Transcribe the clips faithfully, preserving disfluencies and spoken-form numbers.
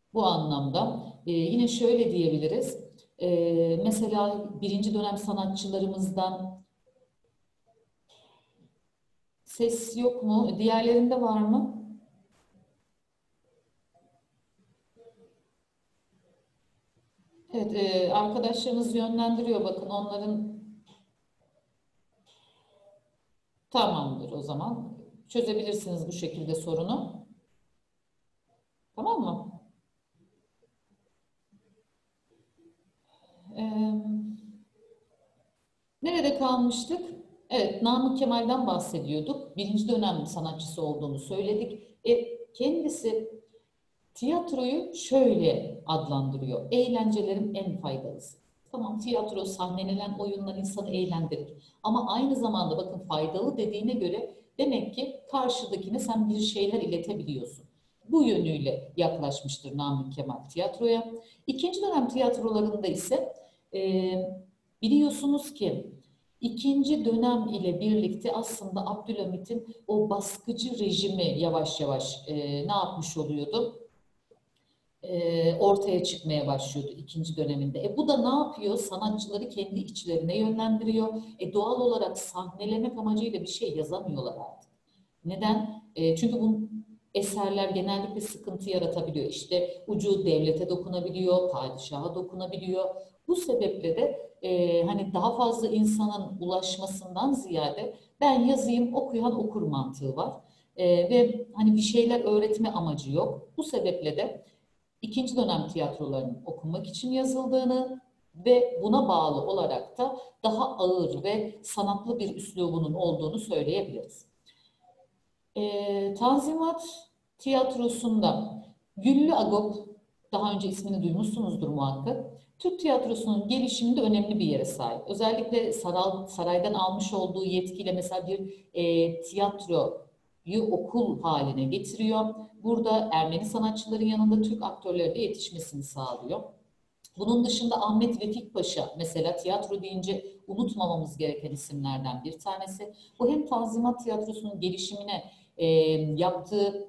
Bu anlamda e, yine şöyle diyebiliriz. E, mesela birinci dönem sanatçılarımızdan ses yok mu? Diğerlerinde var mı? Evet, e, arkadaşlarınız yönlendiriyor. Bakın onların tamamdır o zaman. Çözebilirsiniz bu şekilde sorunu. Tamam mı? E, Nerede kalmıştık? Evet, Namık Kemal'den bahsediyorduk. Birinci dönem sanatçısı olduğunu söyledik. E, kendisi tiyatroyu şöyle adlandırıyor. Eğlencelerin en faydalısı. Tamam, tiyatro, sahnelenen oyunlar insanı eğlendirir. Ama aynı zamanda bakın faydalı dediğine göre demek ki karşıdakine sen bir şeyler iletebiliyorsun. Bu yönüyle yaklaşmıştır Namık Kemal tiyatroya. İkinci dönem tiyatrolarında ise e, biliyorsunuz ki ikinci dönem ile birlikte aslında Abdülhamit'in o baskıcı rejimi yavaş yavaş e, ne yapmış oluyordu? E, ortaya çıkmaya başlıyordu ikinci döneminde. E bu da ne yapıyor? Sanatçıları kendi içlerine yönlendiriyor. E doğal olarak sahnelemek amacıyla bir şey yazamıyorlar artık. Neden? E, çünkü bu eserler genellikle sıkıntı yaratabiliyor. İşte ucu devlete dokunabiliyor, padişaha dokunabiliyor. Bu sebeple de e, hani daha fazla insanın ulaşmasından ziyade ben yazayım okuyan okur mantığı var. E, ve hani bir şeyler öğretme amacı yok. Bu sebeple de ikinci dönem tiyatrolarının okunmak için yazıldığını ve buna bağlı olarak da daha ağır ve sanatlı bir üslubunun olduğunu söyleyebiliriz. E, Tanzimat Tiyatrosu'nda Güllü Agop, daha önce ismini duymuşsunuzdur muhakkak, Türk tiyatrosunun gelişiminde önemli bir yere sahip. Özellikle saray, saraydan almış olduğu yetkiyle mesela bir e, tiyatroyu okul haline getiriyor. Burada Ermeni sanatçıların yanında Türk aktörleri de yetişmesini sağlıyor. Bunun dışında Ahmet Vefik Paşa mesela tiyatro deyince unutmamamız gereken isimlerden bir tanesi. Bu hem Tanzimat Tiyatrosu'nun gelişimine e, yaptığı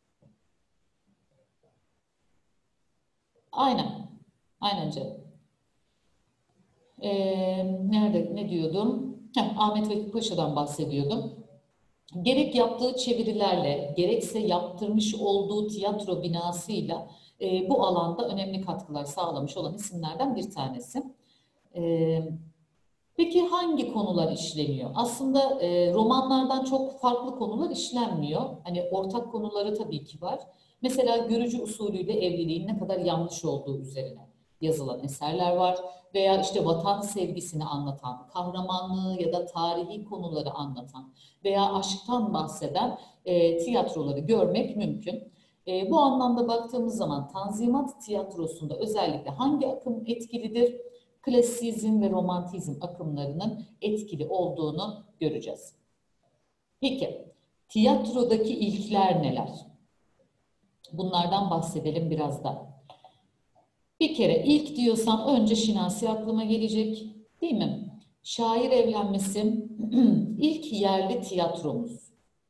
aynen aynen canım. E, nerede ne diyordum? Heh, Ahmet Vefik Paşa'dan bahsediyordum. Gerek yaptığı çevirilerle, gerekse yaptırmış olduğu tiyatro binasıyla e, bu alanda önemli katkılar sağlamış olan isimlerden bir tanesi. E, Peki hangi konular işleniyor? Aslında e, romanlardan çok farklı konular işlenmiyor. Hani ortak konuları tabii ki var. Mesela görücü usulüyle evliliğin ne kadar yanlış olduğu üzerine yazılan eserler var. Veya işte vatan sevgisini anlatan, kahramanlığı ya da tarihi konuları anlatan veya aşktan bahseden e, tiyatroları görmek mümkün. E, bu anlamda baktığımız zaman Tanzimat tiyatrosunda özellikle hangi akım etkilidir? Klasizm ve romantizm akımlarının etkili olduğunu göreceğiz. Peki, tiyatrodaki ilkler neler? Bunlardan bahsedelim biraz da. Bir kere ilk diyorsam önce Şinasi aklıma gelecek, değil mi? Şair evlenmesi ilk yerli tiyatromuz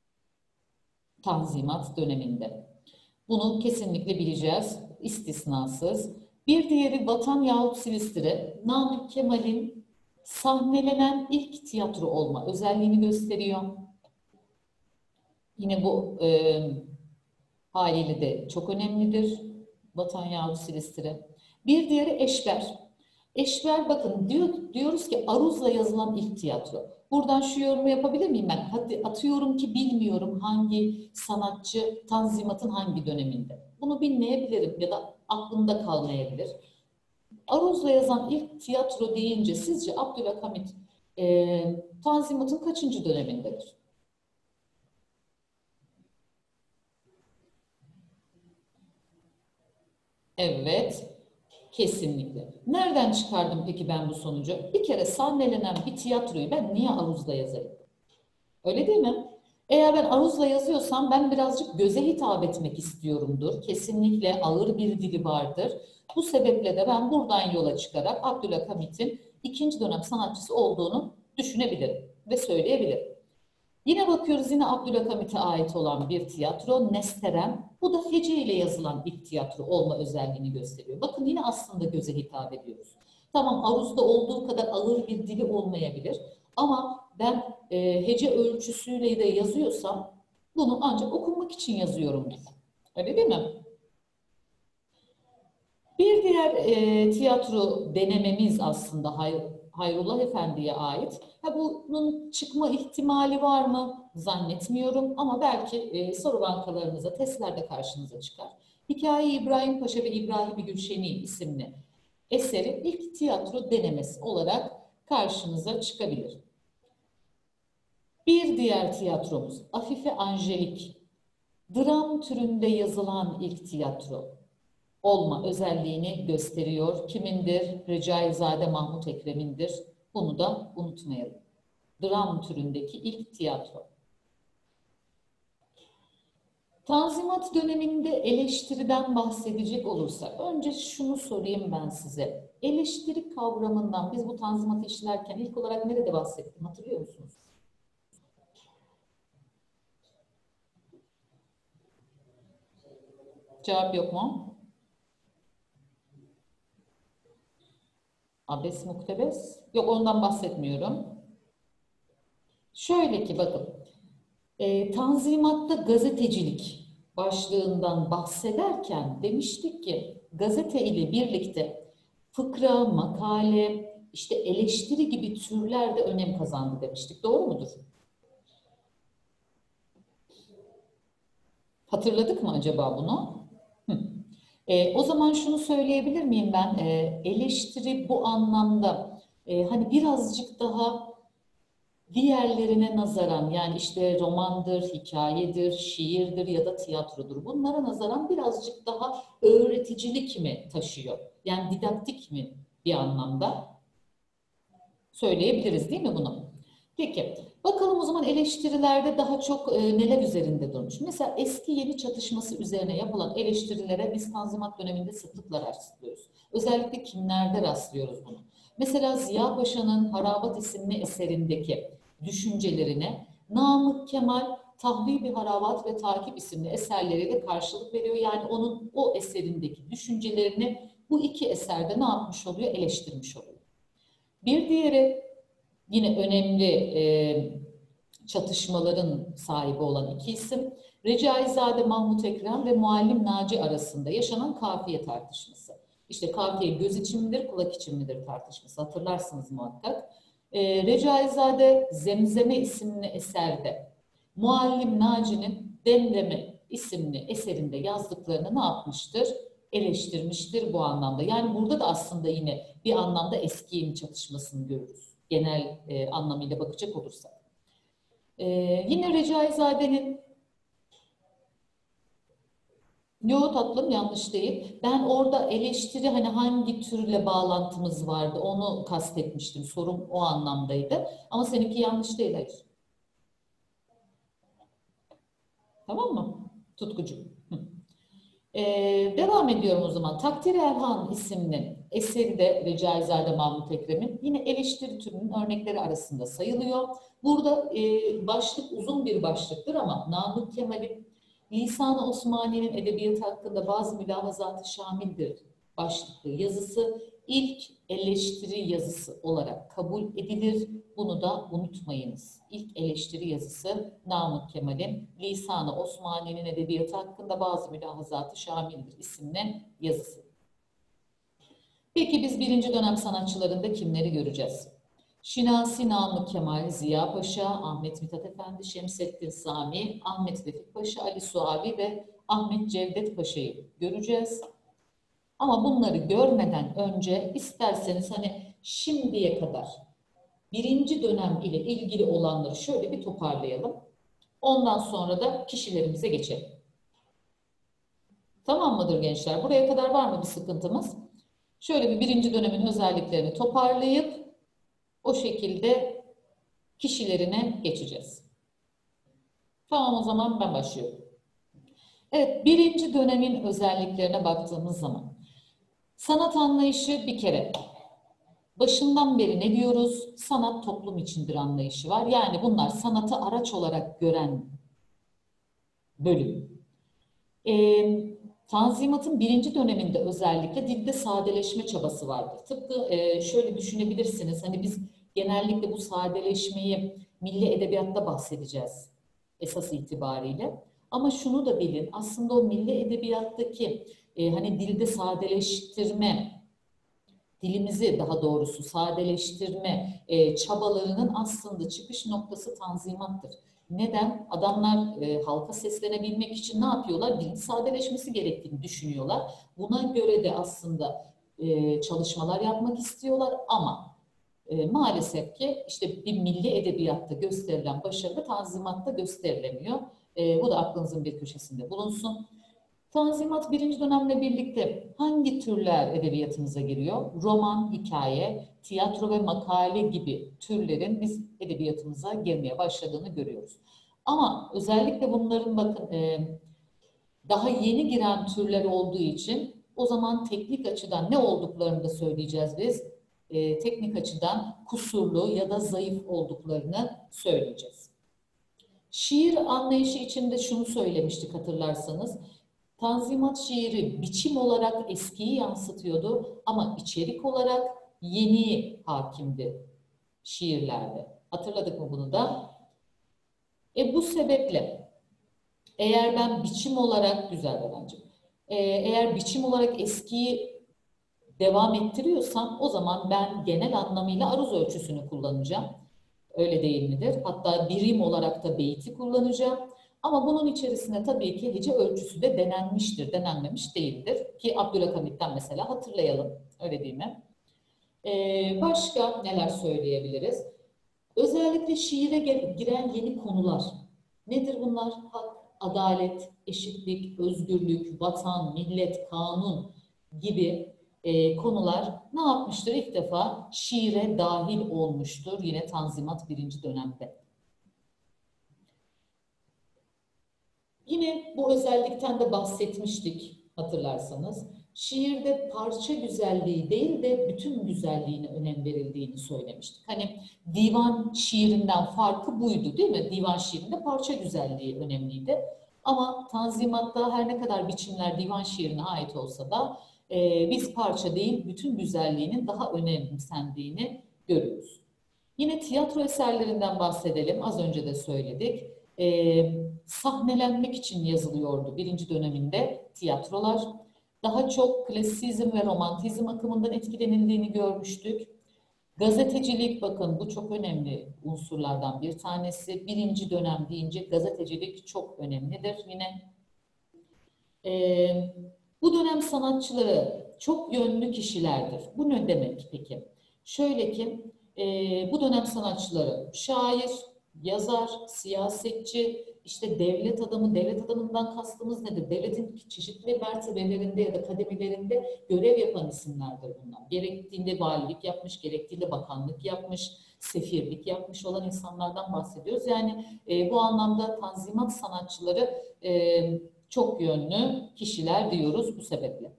Tanzimat döneminde. Bunu kesinlikle bileceğiz, istisnasız. Bir diğeri Vatan yahut Silistire, Namık Kemal'in sahnelenen ilk tiyatro olma özelliğini gösteriyor. Yine bu e, haliyle de çok önemlidir. Vatan yahut Silistire. Bir diğeri Eşber. Eşber bakın diyor, diyoruz ki aruzla yazılan ilk tiyatro. Buradan şu yorumu yapabilir miyim ben? Hadi atıyorum ki bilmiyorum hangi sanatçı Tanzimat'ın hangi döneminde. Bunu bilmeyebilirim ya da aklımda kalmayabilir. Aruzla yazan ilk tiyatro deyince sizce Abdülhamit e, Tanzimat'ın kaçıncı dönemindedir? Evet, kesinlikle. Nereden çıkardım peki ben bu sonucu? Bir kere sahnelenen bir tiyatroyu ben niye aruzla yazayım? Öyle değil mi? Eğer ben aruzla yazıyorsam ben birazcık göze hitap etmek istiyorumdur. Kesinlikle ağır bir dili vardır. Bu sebeple de ben buradan yola çıkarak Abdülhamit'in ikinci dönem sanatçısı olduğunu düşünebilirim ve söyleyebilirim. Yine bakıyoruz, yine Abdülhamit'e ait olan bir tiyatro, Nesterem. Bu da hece ile yazılan ilk tiyatro olma özelliğini gösteriyor. Bakın yine aslında göze hitap ediyoruz. Tamam, aruzda olduğu kadar ağır bir dili olmayabilir. Ama ben e, hece ölçüsüyle de yazıyorsam bunu ancak okunmak için yazıyorumdur. Öyle değil mi? Bir diğer e, tiyatro denememiz aslında Hay Hayrullah Efendi'ye ait. Ha, bunun çıkma ihtimali var mı? Zannetmiyorum ama belki e, soru bankalarınıza, testlerde karşınıza çıkar. Hikaye İbrahim Paşa ve İbrahim Gülşeni isimli eseri ilk tiyatro denemesi olarak karşınıza çıkabilir. Bir diğer tiyatromuz Afife Angelik. Dram türünde yazılan ilk tiyatro olma özelliğini gösteriyor. Kimindir? Recaizade Mahmut Ekrem'indir. Bunu da unutmayalım. Dram türündeki ilk tiyatro. Tanzimat döneminde eleştiriden bahsedecek olursak, önce şunu sorayım ben size. Eleştiri kavramından biz bu Tanzimat'ı işlerken ilk olarak nerede bahsettim, hatırlıyor musunuz? Cevap yok mu? Abes muktebes. Yok, ondan bahsetmiyorum. Şöyle ki bakın. E, Tanzimat'ta gazetecilik başlığından bahsederken demiştik ki gazete ile birlikte fıkra, makale, işte eleştiri gibi türler de önem kazandı demiştik. Doğru mudur? Hatırladık mı acaba bunu? Hı. E, o zaman şunu söyleyebilir miyim ben? E, eleştiri bu anlamda e, hani birazcık daha diğerlerine nazaran, yani işte romandır, hikayedir, şiirdir ya da tiyatrodur, bunlara nazaran birazcık daha öğreticilik mi taşıyor? Yani didaktik mi bir anlamda? Söyleyebiliriz değil mi bunu? Peki, bakalım o zaman eleştirilerde daha çok e, neler üzerinde durmuş? Mesela eski yeni çatışması üzerine yapılan eleştirilere biz Tanzimat döneminde sıklıkla rastlıyoruz. Özellikle kimlerde rastlıyoruz bunu? Mesela Ziya Paşa'nın Harabat isimli eserindeki düşüncelerine Namık Kemal Tahvil-i Harabat ve Takip isimli eserleriyle karşılık veriyor. Yani onun o eserindeki düşüncelerini bu iki eserde ne yapmış oluyor? Eleştirmiş oluyor. Bir diğeri yine önemli e, çatışmaların sahibi olan iki isim, Recaizade Mahmut Ekrem ve Muallim Naci arasında yaşanan kafiye tartışması. İşte kafiye göz için midir, kulak için midir tartışması, hatırlarsınız muhakkak. E, Recaizade Zemzeme isimli eserde, Muallim Naci'nin Demleme isimli eserinde yazdıklarını ne yapmıştır? Eleştirmiştir bu anlamda. Yani burada da aslında yine bir anlamda eski yeni çatışmasını görürüz. Genel e, anlamıyla bakacak olursak. E, yine Recaizade'nin, yo tatlım yanlış değil. Ben orada eleştiri hani hangi türle bağlantımız vardı onu kastetmiştim. Sorum o anlamdaydı. Ama seninki yanlış değil, hayır. Tamam mı? Tutkucuğum. Ee, devam ediyorum o zaman. Takdir-i Erhan isimli eseri de Recaizade Mahmut Ekrem'in yine eleştiri türünün örnekleri arasında sayılıyor. Burada e, başlık uzun bir başlıktır ama Namık Kemal'in Lisan-ı Osmani'nin edebiyatı hakkında bazı mülahazatı şamildir başlıklı yazısı ilk eleştiri yazısı olarak kabul edilir. Bunu da unutmayınız. İlk eleştiri yazısı Namık Kemal'in Lisan-ı Osmani'nin edebiyatı hakkında bazı mülahazatı şamildir isimli yazısı. Peki biz birinci dönem sanatçılarında kimleri göreceğiz? Şinasi Namık Kemal, Ziya Paşa, Ahmet Mithat Efendi, Şemsettin Sami, Ahmet Vefik Paşa, Ali Suavi ve Ahmet Cevdet Paşa'yı göreceğiz. Ama bunları görmeden önce isterseniz hani şimdiye kadar birinci dönem ile ilgili olanları şöyle bir toparlayalım. Ondan sonra da kişilerimize geçelim. Tamam mıdır gençler? Buraya kadar var mı bir sıkıntımız? Şöyle bir birinci dönemin özelliklerini toparlayıp o şekilde kişilerine geçeceğiz. Tamam, o zaman ben başlıyorum. Evet, birinci dönemin özelliklerine baktığımız zaman sanat anlayışı bir kere Başından beri ne diyoruz? Sanat toplum içindir anlayışı var. Yani bunlar sanatı araç olarak gören bölüm. E, Tanzimat'ın birinci döneminde özellikle dilde sadeleşme çabası vardır. Tıpkı e, şöyle düşünebilirsiniz. Hani biz genellikle bu sadeleşmeyi milli edebiyatta bahsedeceğiz esas itibariyle. Ama şunu da bilin. Aslında o milli edebiyattaki e, hani dilde sadeleştirme, dilimizi daha doğrusu sadeleştirme e, çabalarının aslında çıkış noktası Tanzimat'tır. Neden? Adamlar e, halka seslenebilmek için ne yapıyorlar? Dilin sadeleşmesi gerektiğini düşünüyorlar. Buna göre de aslında e, çalışmalar yapmak istiyorlar ama e, maalesef ki işte bir milli edebiyatta gösterilen başarı Tanzimat'ta gösterilemiyor. E, bu da aklınızın bir köşesinde bulunsun. Tanzimat birinci dönemle birlikte hangi türler edebiyatımıza giriyor? Roman, hikaye, tiyatro ve makale gibi türlerin biz edebiyatımıza girmeye başladığını görüyoruz. Ama özellikle bunların bakın e, daha yeni giren türler olduğu için o zaman teknik açıdan ne olduklarını da söyleyeceğiz biz. E, teknik açıdan kusurlu ya da zayıf olduklarını söyleyeceğiz. Şiir anlayışı içinde şunu söylemiştik hatırlarsanız. Tanzimat şiiri biçim olarak eskiyi yansıtıyordu ama içerik olarak yeni hakimdi şiirlerde. Hatırladık mı bunu da? E bu sebeple eğer ben biçim olarak, güzel Berencim, e, eğer biçim olarak eskiyi devam ettiriyorsam o zaman ben genel anlamıyla aruz ölçüsünü kullanacağım. Öyle değil midir? Hatta birim olarak da beyti kullanacağım. Ama bunun içerisine tabii ki hece ölçüsü de denenmiştir, denenmemiş değildir. Ki Abdülhamit'ten mesela hatırlayalım, öyle değil mi? Ee, başka neler söyleyebiliriz? Özellikle şiire giren yeni konular. Nedir bunlar? Hak, adalet, eşitlik, özgürlük, vatan, millet, kanun gibi e, konular ne yapmıştır? İlk defa şiire dahil olmuştur yine Tanzimat birinci dönemde. Yine bu özellikten de bahsetmiştik hatırlarsanız. Şiirde parça güzelliği değil de bütün güzelliğine önem verildiğini söylemiştik. Hani divan şiirinden farkı buydu değil mi? Divan şiirinde parça güzelliği önemliydi. Ama Tanzimat'ta her ne kadar biçimler divan şiirine ait olsa da e, biz parça değil bütün güzelliğinin daha önemsendiğini görüyoruz. Yine tiyatro eserlerinden bahsedelim. Az önce de söyledik. Ee, sahnelenmek için yazılıyordu birinci döneminde tiyatrolar. Daha çok klasizm ve romantizm akımından etkilenildiğini görmüştük. Gazetecilik, bakın bu çok önemli unsurlardan bir tanesi. Birinci dönem deyince gazetecilik çok önemlidir yine. Ee, bu dönem sanatçıları çok yönlü kişilerdir. Bu ne demek peki? Şöyle ki, e, bu dönem sanatçıları şair, yazar, siyasetçi, işte devlet adamı, devlet adamından kastımız nedir? Devletin çeşitli mertebelerinde ya da kademelerinde görev yapan isimlerdir bunlar. Gerektiğinde valilik yapmış, gerektiğinde bakanlık yapmış, sefirlik yapmış olan insanlardan bahsediyoruz. Yani e, bu anlamda Tanzimat sanatçıları e, çok yönlü kişiler diyoruz bu sebeple.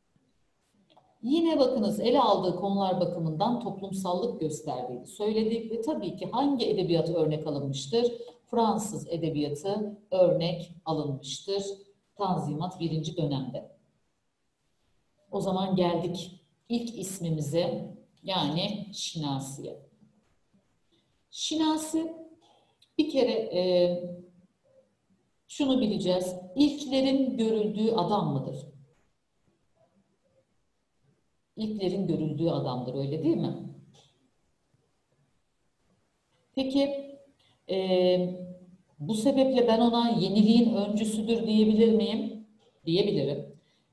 Yine bakınız ele aldığı konular bakımından toplumsallık gösterdiğini söyledik ve tabii ki hangi edebiyat örnek alınmıştır? Fransız edebiyatı örnek alınmıştır Tanzimat birinci dönemde. O zaman geldik ilk ismimize, yani Şinasi'ye. Şinasi bir kere e, şunu bileceğiz. İlklerin görüldüğü adam mıdır? İlklerin görüldüğü adamdır, öyle değil mi? Peki e, bu sebeple ben ona yeniliğin öncüsüdür diyebilir miyim? Diyebilirim.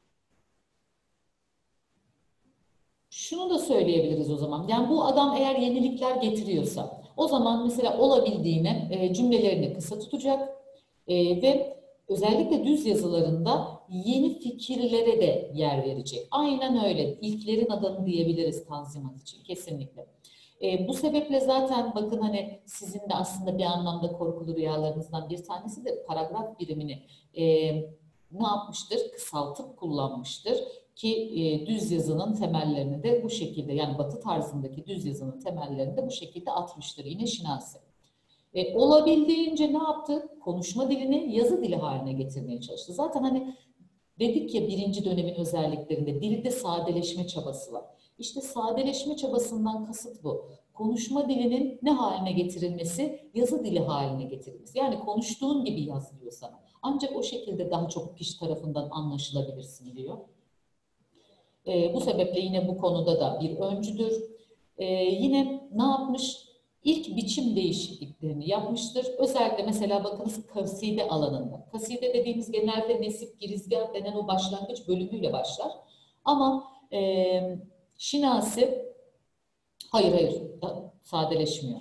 Şunu da söyleyebiliriz o zaman. Yani bu adam eğer yenilikler getiriyorsa o zaman mesela olabildiğine e, cümlelerini kısa tutacak e, ve özellikle düz yazılarında yeni fikirlere de yer verecek. Aynen öyle. İlklerin adamı diyebiliriz Tanzimat için kesinlikle. E, bu sebeple zaten bakın hani sizin de aslında bir anlamda korkulu rüyalarınızdan bir tanesi de paragraf birimini e, ne yapmıştır? Kısaltıp kullanmıştır. ki e, düz yazının temellerini de bu şekilde, yani Batı tarzındaki düz yazının temellerini de bu şekilde atmıştır yine Şinasi. E, olabildiğince ne yaptı? Konuşma dilini yazı dili haline getirmeye çalıştı. Zaten hani dedik ya, birinci dönemin özelliklerinde dilde sadeleşme çabası var. İşte sadeleşme çabasından kasıt bu. Konuşma dilinin ne haline getirilmesi? Yazı dili haline getirilmesi. Yani konuştuğun gibi yaz diyor sana. Ancak o şekilde daha çok kişi tarafından anlaşılabilirsin diyor. E, bu sebeple yine bu konuda da bir öncüdür. E, yine ne yapmış? İlk biçim değişikliklerini yapmıştır. Özellikle mesela bakınız kaside alanında. Kaside dediğimiz genelde nesip, girizgah denen o başlangıç bölümüyle başlar. Ama e, Şinasi hayır hayır sadeleşmiyor.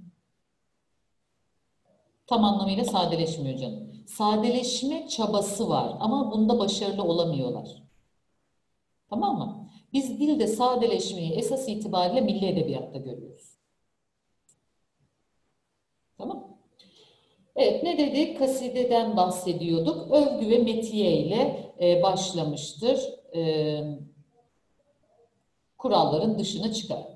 Tam anlamıyla sadeleşmiyor canım. Sadeleşme çabası var ama bunda başarılı olamıyorlar. Tamam mı? Biz dilde sadeleşmeyi esas itibariyle milli edebiyatta görüyoruz. Tamam. Evet, ne dedik? Kasideden bahsediyorduk. Övgü ve metiye ile e, başlamıştır. E, kuralların dışına çıkar.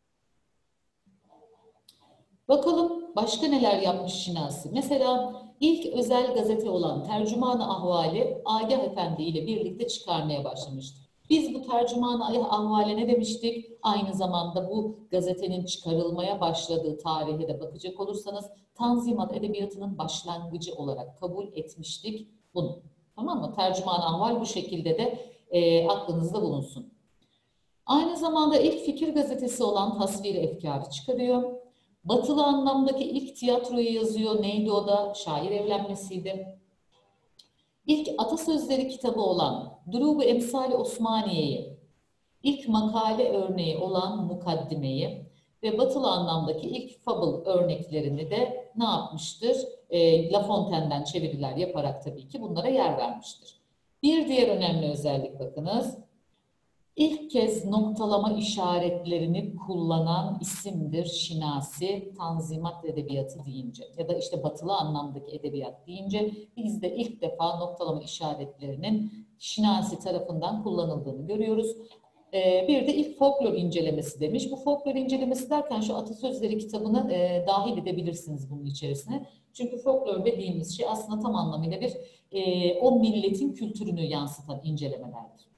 Bakalım başka neler yapmış Şinasi? Mesela ilk özel gazete olan Tercüman-ı Ahval'i Agah Efendi ile birlikte çıkarmaya başlamıştır. Biz bu Tercüman-ı Ahval'e ne demiştik? Aynı zamanda bu gazetenin çıkarılmaya başladığı tarihe de bakacak olursanız Tanzimat Edebiyatı'nın başlangıcı olarak kabul etmiştik bunu. Tamam mı? Tercüman-ı Ahval bu şekilde de e, aklınızda bulunsun. Aynı zamanda ilk fikir gazetesi olan Tasvir-i Efkar'ı çıkarıyor. Batılı anlamdaki ilk tiyatroyu yazıyor. Neydi o da? Şair Evlenmesi'ydi. İlk atasözleri kitabı olan Durub-u Emsal-i Osmaniye'yi, ilk makale örneği olan Mukaddime'yi ve batılı anlamdaki ilk fable örneklerini de ne yapmıştır? E, La Fontaine'den çeviriler yaparak tabii ki bunlara yer vermiştir. Bir diğer önemli özellik bakınız. İlk kez noktalama işaretlerini kullanan isimdir Şinasi, Tanzimat Edebiyatı deyince ya da işte batılı anlamdaki edebiyat deyince bizde ilk defa noktalama işaretlerinin Şinasi tarafından kullanıldığını görüyoruz. Ee, bir de ilk folklor incelemesi demiş. Bu folklor incelemesi derken şu atasözleri kitabını e, dahil edebilirsiniz bunun içerisine. Çünkü folklor dediğimiz şey aslında tam anlamıyla bir e, o milletin kültürünü yansıtan incelemelerdir.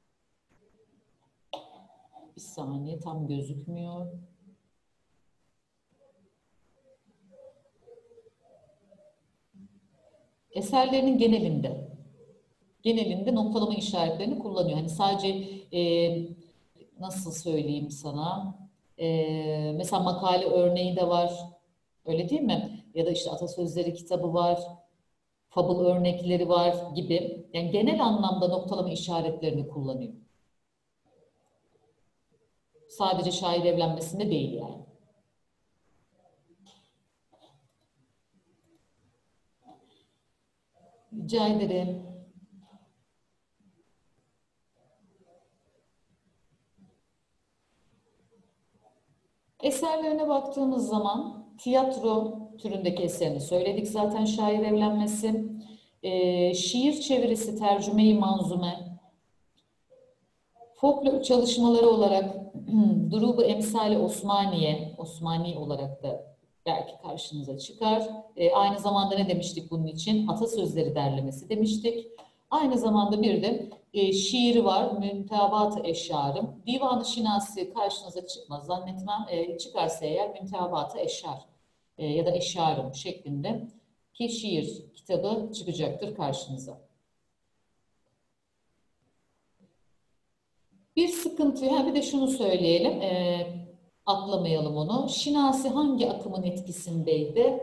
Bir saniye, tam gözükmüyor. Eserlerinin genelinde, genelinde noktalama işaretlerini kullanıyor. Hani sadece e, nasıl söyleyeyim sana? E, mesela makale örneği de var. Öyle değil mi? Ya da işte atasözleri kitabı var. Fable örnekleri var gibi. Yani genel anlamda noktalama işaretlerini kullanıyor. Sadece şair evlenmesinde değil yani. Rica ederim. Eserlerine baktığımız zaman tiyatro türündeki eserini söyledik zaten, şair evlenmesi, e, şiir çevirisi, tercüme-i manzume, folklor çalışmaları olarak Durub-u Emsal-i Osmaniye, Osmani olarak da belki karşınıza çıkar. E, aynı zamanda ne demiştik bunun için? Atasözleri derlemesi demiştik. Aynı zamanda bir de e, şiiri var, Münteabat-ı Eşşar'ım. Divan-ı Şinasi karşınıza çıkmaz zannetmem. E, çıkarsa eğer Münteabat-ı Eşşar e, ya da Eşşar'ım şeklinde ki şiir kitabı çıkacaktır karşınıza. Bir sıkıntı, ha bir de şunu söyleyelim, e, atlamayalım onu. Şinasi hangi akımın etkisindeydi?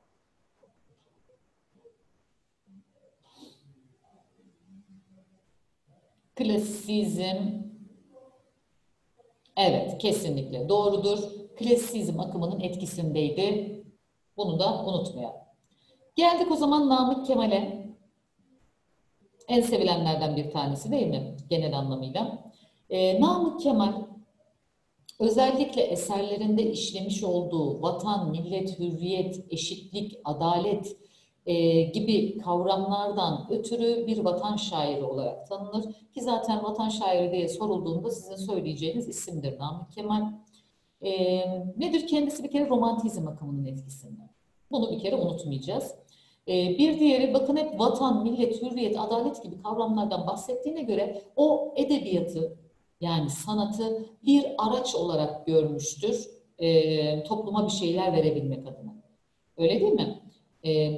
Klasizm. Evet, kesinlikle doğrudur. Klasizm akımının etkisindeydi. Bunu da unutmayalım. Geldik o zaman Namık Kemal'e. En sevilenlerden bir tanesi değil mi? Genel anlamıyla. Ee, Namık Kemal özellikle eserlerinde işlemiş olduğu vatan, millet, hürriyet, eşitlik, adalet, e, gibi kavramlardan ötürü bir vatan şairi olarak tanınır. Ki zaten vatan şairi diye sorulduğunda sizin söyleyeceğiniz isimdir Namık Kemal. E, nedir kendisi? Bir kere romantizm akımının etkisinde. Bunu bir kere unutmayacağız. E, bir diğeri, bakın hep vatan, millet, hürriyet, adalet gibi kavramlardan bahsettiğine göre o edebiyatı, yani sanatı bir araç olarak görmüştür e, topluma bir şeyler verebilmek adına. Öyle değil mi? E,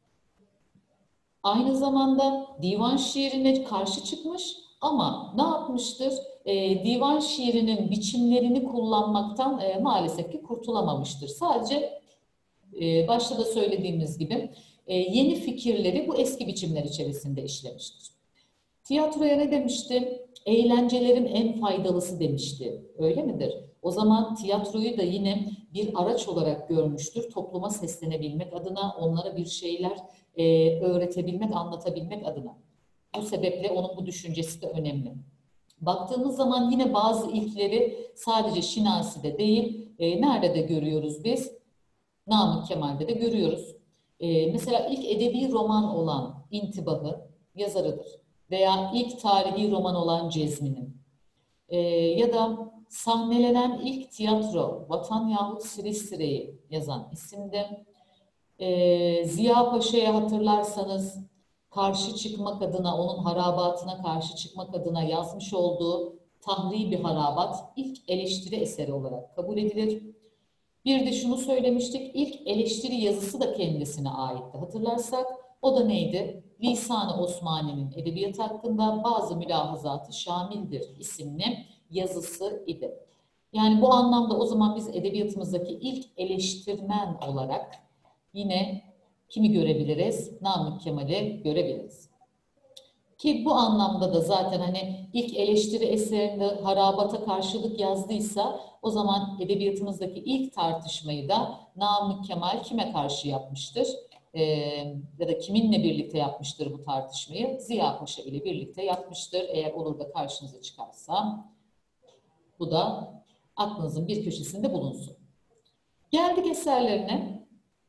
aynı zamanda divan şiirine karşı çıkmış ama ne yapmıştır? E, divan şiirinin biçimlerini kullanmaktan e, maalesef ki kurtulamamıştır. Sadece e, başta da söylediğimiz gibi e, yeni fikirleri bu eski biçimler içerisinde işlemiştir. Tiyatroya ne demişti? Eğlencelerin en faydalısı demişti. Öyle midir? O zaman tiyatroyu da yine bir araç olarak görmüştür. Topluma seslenebilmek adına, onlara bir şeyler e, öğretebilmek, anlatabilmek adına. Bu sebeple onun bu düşüncesi de önemli. Baktığımız zaman yine bazı ilkleri sadece Şinasi'de değil, e, nerede de görüyoruz biz? Namık Kemal'de de görüyoruz. E, mesela ilk edebi roman olan İntibahı yazarıdır. Veya ilk tarihi roman olan Cezmi'nin. E, ya da sahnelenen ilk tiyatro Vatan yahut Silistre'yi yazan isimde. E, Ziya Paşa'yı hatırlarsanız karşı çıkmak adına, onun harabatına karşı çıkmak adına yazmış olduğu Tahribi Harabat ilk eleştiri eseri olarak kabul edilir. Bir de şunu söylemiştik, ilk eleştiri yazısı da kendisine aitti. Hatırlarsak o da neydi? Lisan-ı Osmani'nin edebiyat hakkında bazı mülahazatı şamildir isimli yazısı idi. Yani bu anlamda o zaman biz edebiyatımızdaki ilk eleştirmen olarak yine kimi görebiliriz? Namık Kemal'i görebiliriz. Ki bu anlamda da zaten hani ilk eleştiri eserinde harabata karşılık yazdıysa o zaman edebiyatımızdaki ilk tartışmayı da Namık Kemal kime karşı yapmıştır? Ee, ya da kiminle birlikte yapmıştır bu tartışmayı? Ziya Paşa ile birlikte yapmıştır. Eğer olur da karşınıza çıkarsa bu da aklınızın bir köşesinde bulunsun. Geldik eserlerine.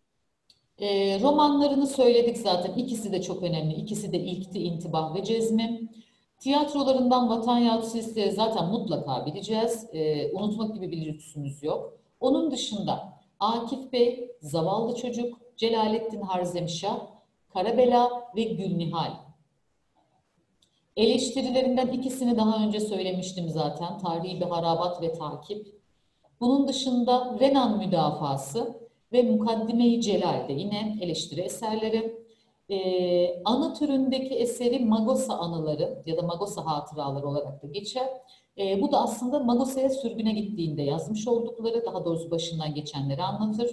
E, romanlarını söyledik zaten. İkisi de çok önemli. İkisi de ilkti, İntibah ve Cezmi. Tiyatrolarından Vatan yahut Silistre'yi zaten mutlaka bileceğiz. E, unutmak gibi bir lüksümüz yok. Onun dışında Akif Bey, Zavallı Çocuk, Celalettin Harzemşah, Karabela ve Gülnihal. Eleştirilerinden ikisini daha önce söylemiştim zaten. Tarihi bir harabat ve takip. Bunun dışında Renan müdafası ve Mukaddime-i Celal'de yine eleştiri eserleri. Ee, anı türündeki eseri Magosa anıları ya da Magosa hatıraları olarak da geçer. Ee, bu da aslında Magosa'ya sürgüne gittiğinde yazmış oldukları, daha doğrusu başından geçenleri anlatır.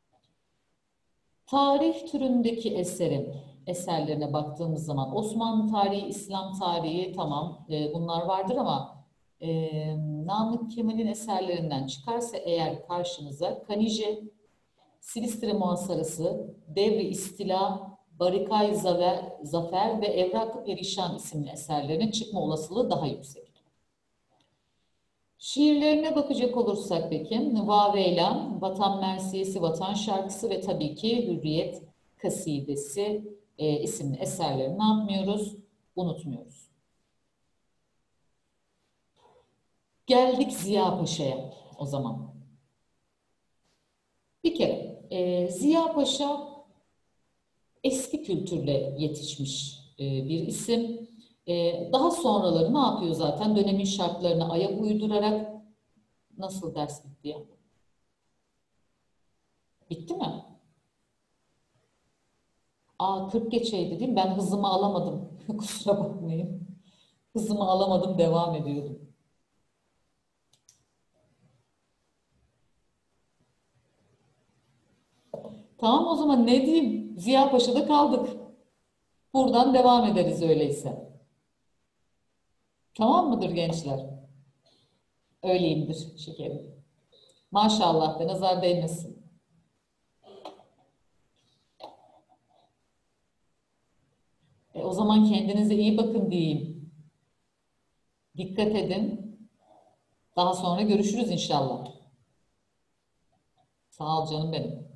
Tarih türündeki eserin eserlerine baktığımız zaman Osmanlı tarihi, İslam tarihi tamam e, bunlar vardır ama e, Namık Kemal'in eserlerinden çıkarsa eğer karşınıza Kanije, Silistre Muhasarası, Devri İstila, Barikay Zafer, Zafer ve Evrak-ı Perişan isimli eserlerinin çıkma olasılığı daha yüksek. Şiirlerine bakacak olursak peki, Vaveylan, Vatan Mersiyesi, Vatan Şarkısı ve tabii ki Hürriyet Kasidesi e, isimli eserleri ne yapmıyoruz? Unutmuyoruz. Geldik Ziya Paşa'ya o zaman. Bir kere e, Ziya Paşa eski kültürle yetişmiş e, bir isim. E, daha sonraları ne yapıyor zaten? Dönemin şartlarına ayak uydurarak nasıl ders bitti ya? Bitti mi? Aa kırk geçeydi değil mi? Ben hızımı alamadım. Kusura bakmayın. Hızımı alamadım, devam ediyordum. Tamam o zaman ne diyeyim? Ziya Paşa'da kaldık. Buradan devam ederiz öyleyse. Tamam mıdır gençler? Öyleyimdir şekerim. Maşallah be nazar değmesin. E, o zaman kendinize iyi bakın diyeyim. Dikkat edin. Daha sonra görüşürüz inşallah. Sağ ol canım benim.